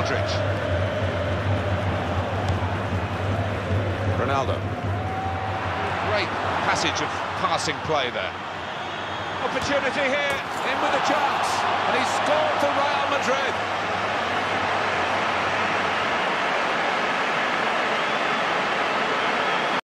Modric. Ronaldo. Great passage of passing play there. Opportunity here, in with a chance, and he's scored for Real Madrid.